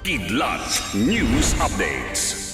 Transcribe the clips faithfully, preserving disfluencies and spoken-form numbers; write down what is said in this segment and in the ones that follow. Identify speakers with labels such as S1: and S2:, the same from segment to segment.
S1: Kidlat News Updates.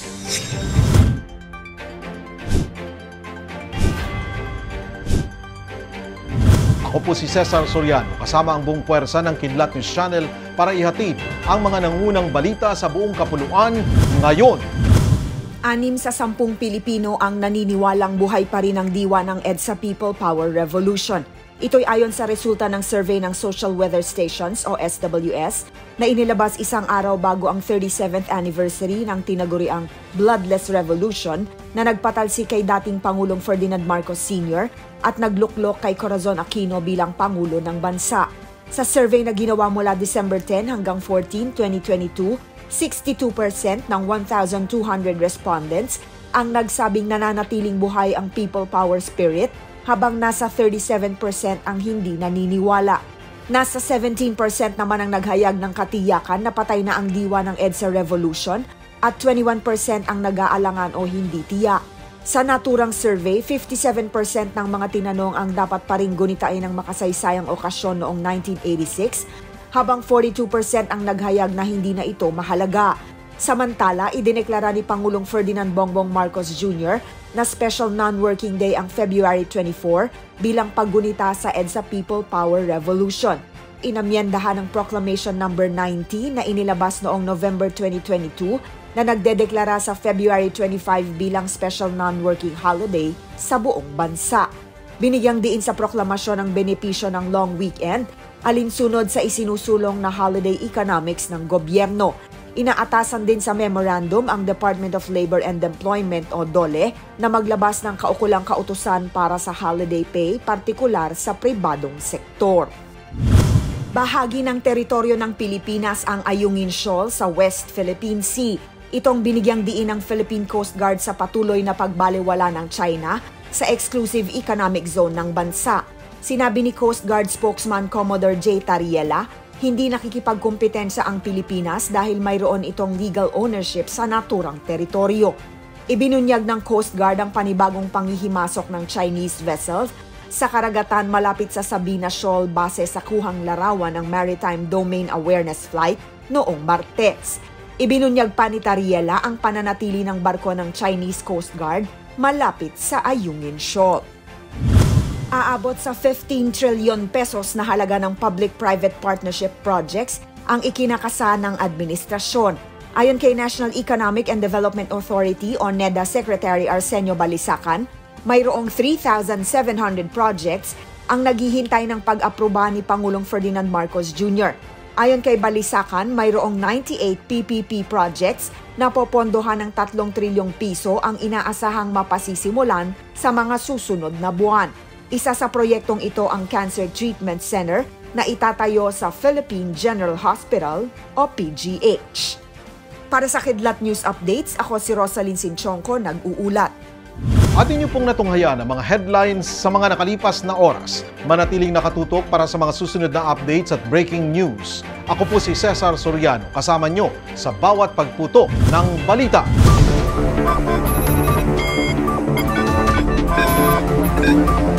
S2: Ako po si Cesar Soriano, kasama ang buong puwersa ng Kidlat News Channel para ihatid ang mga nangunang balita sa buong kapuluan ngayon.
S3: Anim sa sampung Pilipino ang naniniwalang buhay pa rin ang diwa ng EDSA People Power Revolution. Ito'y ayon sa resulta ng survey ng Social Weather Stations o S W S na inilabas isang araw bago ang thirty-seventh anniversary ng tinaguriang Bloodless Revolution na nagpatalsik kay dating Pangulong Ferdinand Marcos Senior at nagluklok kay Corazon Aquino bilang Pangulo ng bansa. Sa survey na ginawa mula December tenth hanggang fourteenth, twenty twenty-two, sixty-two percent ng one thousand two hundred respondents ang nagsabing nananatiling buhay ang people power spirit, habang nasa thirty-seven percent ang hindi naniniwala. Nasa seventeen percent naman ang naghayag ng katiyakan na patay na ang diwa ng EDSA Revolution at twenty-one percent ang nag-aalangan o hindi tiyak. Sa naturang survey, fifty-seven percent ng mga tinanong ang dapat pa ring gunitain ng makasaysayang okasyon noong nineteen eighty-six, habang forty-two percent ang naghayag na hindi na ito mahalaga. Samantala, idineklara ni Pangulong Ferdinand Bongbong Marcos Junior na Special Non-Working Day ang February twenty-fourth bilang paggunita sa EDSA People Power Revolution. Inamyendahan ng Proclamation number ninety na inilabas noong November twenty twenty-two na nagdedeklara sa February twenty-fifth bilang Special Non-Working Holiday sa buong bansa. Binigyang diin sa proklamasyon ang benepisyo ng long weekend, alinsunod sa isinusulong na holiday economics ng gobyerno. Inaatasan din sa memorandum ang Department of Labor and Employment o DOLE na maglabas ng kaukulang kautusan para sa holiday pay, partikular sa pribadong sektor. Bahagi ng teritoryo ng Pilipinas ang Ayungin Shoal sa West Philippine Sea. Itong binigyang diin ng Philippine Coast Guard sa patuloy na pagbaliwala ng China sa exclusive economic zone ng bansa. Sinabi ni Coast Guard spokesman Commodore J. Tariela, hindi nakikipagkumpetensya ang Pilipinas dahil mayroon itong legal ownership sa naturang teritoryo. Ibinunyag ng Coast Guard ang panibagong panghihimasok ng Chinese vessels sa karagatan malapit sa Sabina Shoal base sa kuhang larawan ng Maritime Domain Awareness Flight noong Martes. Ibinunyag pa ni Tariela ang pananatili ng barko ng Chinese Coast Guard malapit sa Ayungin Shoal. Aabot sa fifteen trillion pesos na halaga ng public-private partnership projects ang ikinakasa ng administrasyon. Ayon kay National Economic and Development Authority o NEDA Secretary Arsenio Balisacan, mayroong three thousand seven hundred projects ang naghihintay ng pag-aproba ni Pangulong Ferdinand Marcos Junior Ayon kay Balisacan, mayroong ninety-eight P P P projects na popondohan ng tatlong trilyong piso ang inaasahang mapasisimulan sa mga susunod na buwan. Isa sa proyektong ito ang Cancer Treatment Center na itatayo sa Philippine General Hospital o P G H. Para sa Kidlat News Updates, ako si Rosalyn Sinchonko, nag-uulat.
S2: Atin niyo pong natunghayan ang mga headlines sa mga nakalipas na oras. Manatiling nakatutok para sa mga susunod na updates at breaking news. Ako po si Cesar Soriano, kasama niyo sa bawat pagputok ng balita.
S4: Thank you.